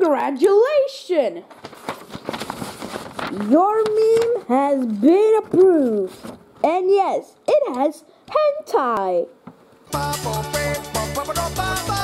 Congratulations! Your meme has been approved. And yes, it has hentai.